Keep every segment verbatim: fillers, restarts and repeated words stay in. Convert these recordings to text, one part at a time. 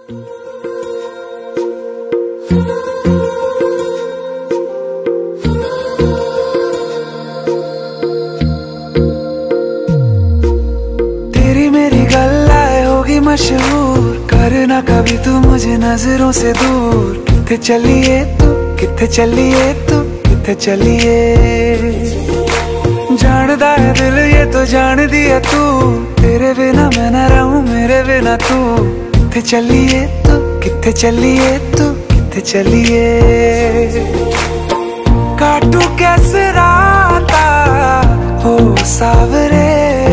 तेरी मेरी गल्लाए होगी मशहूर, करना कभी तू मुझे नजरों से दूर। किथे चलिए तू, किथे चलिए तू, किथे चलिए। जानदा है दिल ये तो जान दिया तू, तेरे बिना मैं न रहूं मेरे बिना तू। किथे चलिए तू, किथे चलिए तू, किथे चलिए। काटू कैसे राता हो सावरे,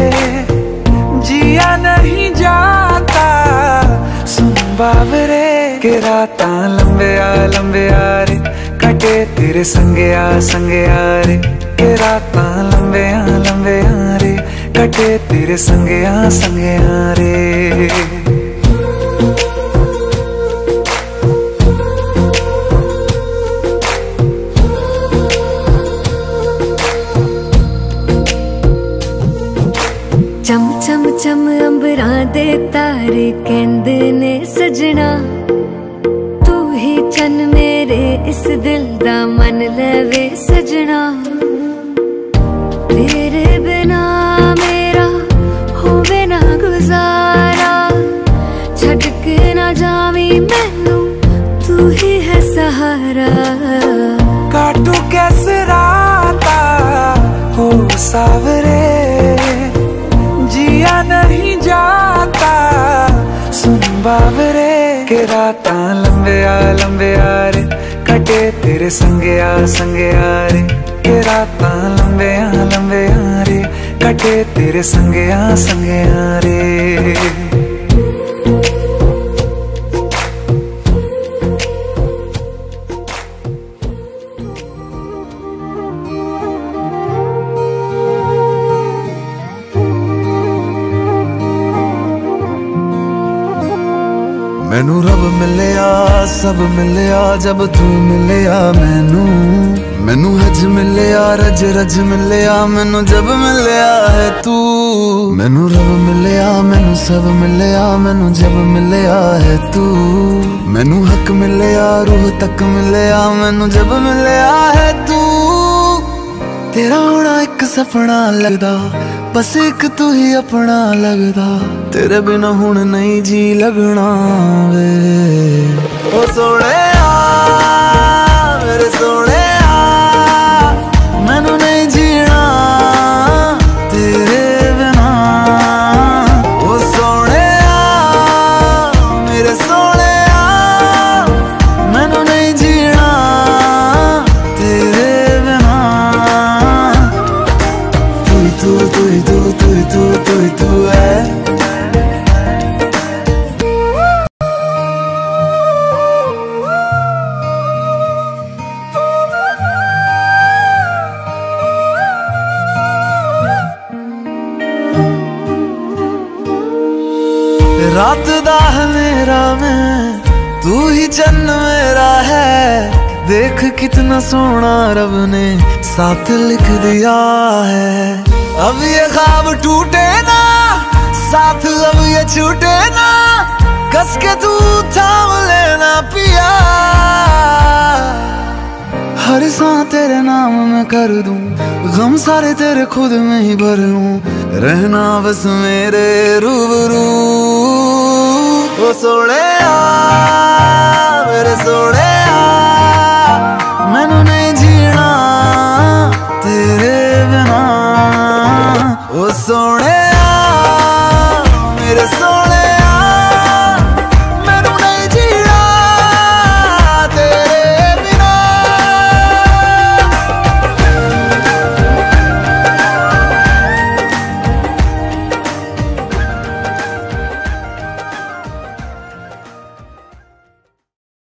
जिया नहीं जाता सुन बावरे। के राता लंबे आ लंबे आ रे, कटे तेरे संगे आ संगे आ रे। के राता लंबे आ लंबे आ रे, कटे तेरे संगे आ संगे आ रे। चम चम चम अंबरां दे तारे कहंदे ने सजना, तू ही चन मेरे इस दिल दा मन लवे सजना। तेरे बिना मेरा होवे ना गुजारा, छड़ के ना जावी मैनू तू ही है सहारा। काटू कैसे राता हो सावरे, जिया नहीं जाता सुन बावरे। के राता लंबे आ लंबे आ रे, कटे तेरे संगे आ संगे आ रे। के राता लंबे आ लंबे आ रे, कटे तेरे संगे आ संगे आ रे। मैनू रब मिलया सब मिलया, जब तू मिलया मैनू। मैनू हज मिलया रज रज मिलया, मैनू जब मिलया है तू। मैनू रब मिलया मैनू सब मिलया, मैनू जब मिलया है तू। मैनू हक मिलया रूह तक मिलया, मैनू जब मिलया है तू। तेरा होना एक सपना लगदा, बस एक तू ही अपना लगदा। तेरे बिना हुण नहीं जी लगना वे। ओ सोने मेरे सोने, मैनू नहीं जीना तेरे बिना। ओ सोने मेरे सोने, मैनू नहीं जीना तेरे बिना। तू तू तू तू तू तू तू तू है। रात दा मेरा मैं, तू ही चन्न मेरा है। देख कितना सोना रब ने साथ लिख दिया है। अब ये ख्वाब टूटे ना साथ, अब ये छूटे ना। कस के तू थाम लेना पिया, हर सांस तेरे नाम में कर दूं। गम सारे तेरे खुद में ही भर लूं, रहना बस मेरे रूबरू। ओ सोने मेरे सोने, मैनू नहीं